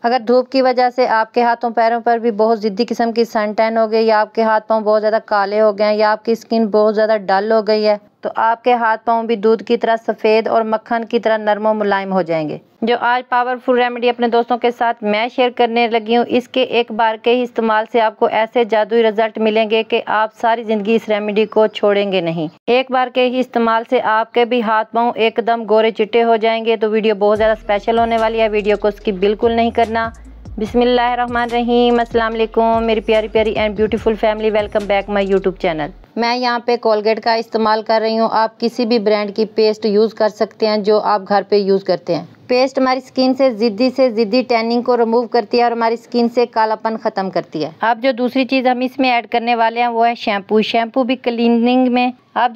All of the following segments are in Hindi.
अगर धूप की वजह से आपके हाथों पैरों पर भी बहुत ज़िद्दी किस्म की सन टैन हो गई या आपके हाथ पाँव बहुत ज़्यादा काले हो गए हैं या आपकी स्किन बहुत ज़्यादा डल हो गई है, तो आपके हाथ पाँव भी दूध की तरह सफ़ेद और मक्खन की तरह नरम और मुलायम हो जाएंगे। जो आज पावरफुल रेमेडी अपने दोस्तों के साथ मैं शेयर करने लगी हूँ, इसके एक बार के ही इस्तेमाल से आपको ऐसे जादुई रिजल्ट मिलेंगे कि आप सारी ज़िंदगी इस रेमेडी को छोड़ेंगे नहीं। एक बार के ही इस्तेमाल से आपके भी हाथ पाँव एकदम गोरे चिट्टे हो जाएंगे। तो वीडियो बहुत ज़्यादा स्पेशल होने वाली है, वीडियो को स्किप बिल्कुल नहीं करना। बिस्मिल्लाहिर्रहमानिर्रहीम, अस्सलाम वालेकुम मेरी प्यारी प्यारी and beautiful family, welcome back my YouTube channel. मैं यहाँ पे कोलगेट का इस्तेमाल कर रही हूँ। आप किसी भी ब्रांड की पेस्ट यूज़ कर सकते हैं जो आप घर पे यूज़ करते हैं। पेस्ट हमारी स्किन से ज़िद्दी टैनिंग को रिमूव करती है और हमारी स्किन से कालापन ख़त्म करती है। अब जो दूसरी चीज़ हम इसमें ऐड करने वाले हैं वो है शैम्पू। शैम्पू भी क्लीनिंग में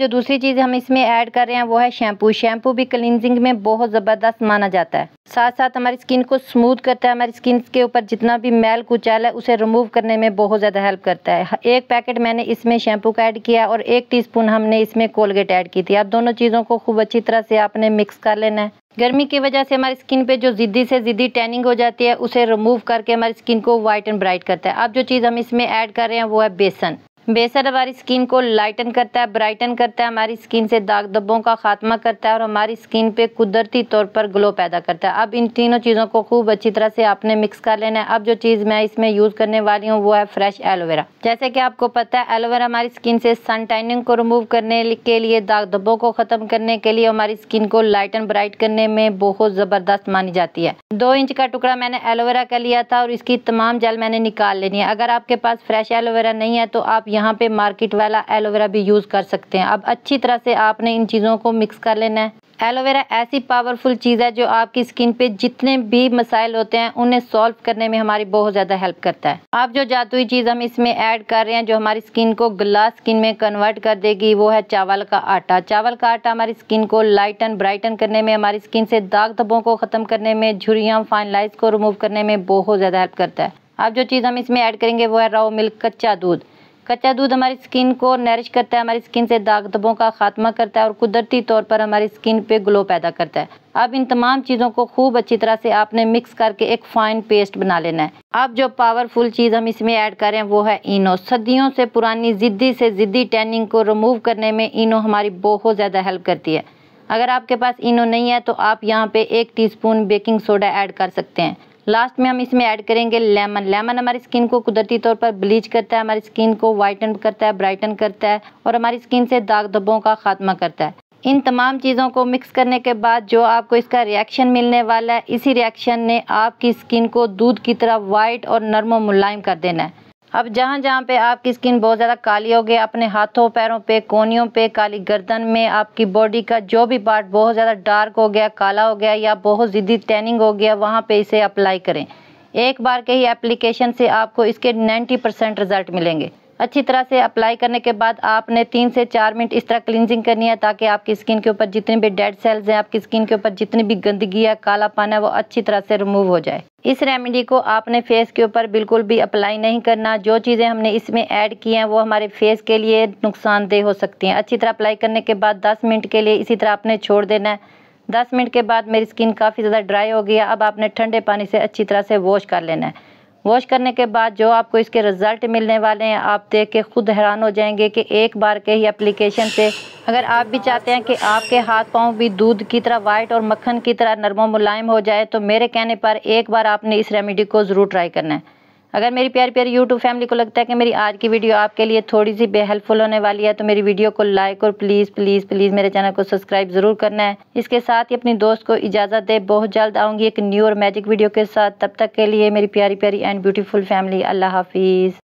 शैम्पू भी क्लींजिंग में बहुत ज़बरदस्त माना जाता है। साथ साथ हमारी स्किन को स्मूथ करता है, हमारी स्किन के ऊपर जितना भी मैल कुचैल है उसे रिमूव करने में बहुत ज़्यादा हेल्प करता है। एक पैकेट मैंने इसमें शैम्पू का ऐड किया और 1 टीस्पून हमने इसमें कोलगेट ऐड की थी। अब दोनों चीज़ों को खूब अच्छी तरह से आपने मिक्स कर लेना है। गर्मी की वजह से हमारी स्किन पे जो ज़िद्दी टैनिंग हो जाती है उसे रिमूव करके हमारी स्किन को वाइट एंड ब्राइट करता है। अब जो चीज़ हम इसमें ऐड कर रहे हैं वो है बेसन। बेसन हमारी स्किन को लाइटन करता है, ब्राइटन करता है, हमारी स्किन से दाग धब्बों का खात्मा करता है और हमारी स्किन पे कुदरती तौर पर ग्लो पैदा करता है। अब इन तीनों चीज़ों को खूब अच्छी तरह से आपने मिक्स कर लेना है। अब जो चीज़ मैं इसमें यूज़ करने वाली हूँ वो है फ्रेश एलोवेरा। जैसे कि आपको पता है एलोवेरा हमारी स्किन से सन टैनिंग को रिमूव करने के लिए, दाग धब्बों को ख़त्म करने के लिए, हमारी स्किन को लाइटन ब्राइट करने में बहुत ज़बरदस्त मानी जाती है। 2 इंच का टुकड़ा मैंने एलोवेरा का लिया था और इसकी तमाम जेल मैंने निकाल लेनी है। अगर आपके पास फ्रेश एलोवेरा नहीं है तो आप यहाँ पे मार्केट वाला एलोवेरा भी यूज़ कर सकते हैं। अब अच्छी तरह से आपने इन चीज़ों को मिक्स कर लेना है। एलोवेरा ऐसी पावरफुल चीज़ है जो आपकी स्किन पे जितने भी मसाइल होते हैं उन्हें सॉल्व करने में हमारी बहुत ज़्यादा हेल्प करता है। अब जो जादुई चीज़ हम इसमें ऐड कर रहे हैं जो हमारी स्किन को ग्लास स्किन में कन्वर्ट कर देगी वो है चावल का आटा। चावल का आटा हमारी स्किन को लाइटन ब्राइटन करने में, हमारी स्किन से दाग धब्बों को ख़त्म करने में, झुर्रियाँ फाइन लाइन्स को रिमूव करने में बहुत ज़्यादा हेल्प करता है। अब जो चीज़ हम इसमें ऐड करेंगे वो है रॉ मिल्क, कच्चा दूध। कच्चा दूध हमारी स्किन को नरिश करता है, हमारी स्किन से दाग धब्बों का खात्मा करता है और कुदरती तौर पर हमारी स्किन पे ग्लो पैदा करता है। अब इन तमाम चीज़ों को खूब अच्छी तरह से आपने मिक्स करके एक फाइन पेस्ट बना लेना है। अब जो पावरफुल चीज़ हम इसमें ऐड कर रहे हैं वो है इनो। सदियों से पुरानी ज़िद्दी टैनिंग को रिमूव करने में इनो हमारी बहुत ज़्यादा हेल्प करती है। अगर आपके पास इनो नहीं है तो आप यहाँ पे 1 टीस्पून बेकिंग सोडा ऐड कर सकते हैं। लास्ट में हम इसमें ऐड करेंगे लेमन। लेमन हमारी स्किन को कुदरती तौर पर ब्लीच करता है, हमारी स्किन को वाइटन करता है, ब्राइटन करता है और हमारी स्किन से दाग धब्बों का खात्मा करता है। इन तमाम चीज़ों को मिक्स करने के बाद जो आपको इसका रिएक्शन मिलने वाला है, इसी रिएक्शन ने आपकी स्किन को दूध की तरह वाइट और नरम और मुलायम कर देना है। अब जहाँ पे आपकी स्किन बहुत ज़्यादा काली हो गई, अपने हाथों पैरों पे, कोहनियों पे, काली गर्दन में, आपकी बॉडी का जो भी पार्ट बहुत ज़्यादा डार्क हो गया, काला हो गया या बहुत ज़िद्दी टैनिंग हो गया, वहाँ पे इसे अप्लाई करें। एक बार के ही एप्लीकेशन से आपको इसके 90% रिजल्ट मिलेंगे। अच्छी तरह से अप्लाई करने के बाद आपने 3 से 4 मिनट इस तरह क्लींजिंग करनी है ताकि आपकी स्किन के ऊपर जितने भी डेड सेल्स हैं, आपकी स्किन के ऊपर जितनी भी गंदगी है, कालापन है, वो अच्छी तरह से रिमूव हो जाए। इस रेमेडी को आपने फेस के ऊपर बिल्कुल भी अप्लाई नहीं करना। जो चीज़ें हमने इसमें ऐड की हैं वो हमारे फेस के लिए नुकसानदेह हो सकती हैं। अच्छी तरह अप्लाई करने के बाद 10 मिनट के लिए इसी तरह आपने छोड़ देना है। 10 मिनट के बाद मेरी स्किन काफ़ी ज़्यादा ड्राई हो गई है। अब आपने ठंडे पानी से अच्छी तरह से वॉश कर लेना है। वॉश करने के बाद जो आपको इसके रिज़ल्ट मिलने वाले हैं आप देख के खुद हैरान हो जाएंगे कि एक बार के ही एप्लीकेशन से, अगर आप भी चाहते हैं कि आपके हाथ पाँव भी दूध की तरह वाइट और मक्खन की तरह नरम मुलायम हो जाए, तो मेरे कहने पर एक बार आपने इस रेमेडी को ज़रूर ट्राई करना है। अगर मेरी प्यारी प्यारी यूट्यूब फैमिली को लगता है कि मेरी आज की वीडियो आपके लिए थोड़ी सी बेहेल्पफुल होने वाली है तो मेरी वीडियो को लाइक और प्लीज़ मेरे चैनल को सब्सक्राइब ज़रूर करना है। इसके साथ ही अपनी दोस्त को इजाज़त दे। बहुत जल्द आऊँगी एक न्यू और मैजिक वीडियो के साथ। तब तक के लिए मेरी प्यारी प्यारी एंड ब्यूटीफुल फैमिली, अल्लाह हाफिज़।